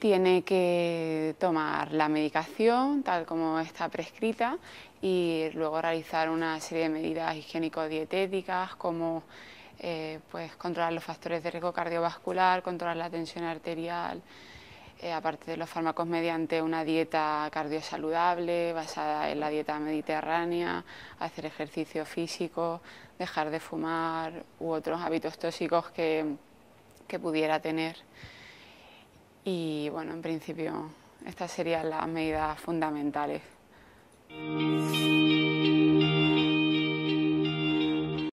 tiene que tomar la medicación tal como está prescrita y luego realizar una serie de medidas higiénico-dietéticas como pues controlar los factores de riesgo cardiovascular, controlar la tensión arterial, aparte de los fármacos, mediante una dieta cardiosaludable basada en la dieta mediterránea, hacer ejercicio físico, dejar de fumar u otros hábitos tóxicos que pudiera tener. Y bueno, en principio estas serían las medidas fundamentales.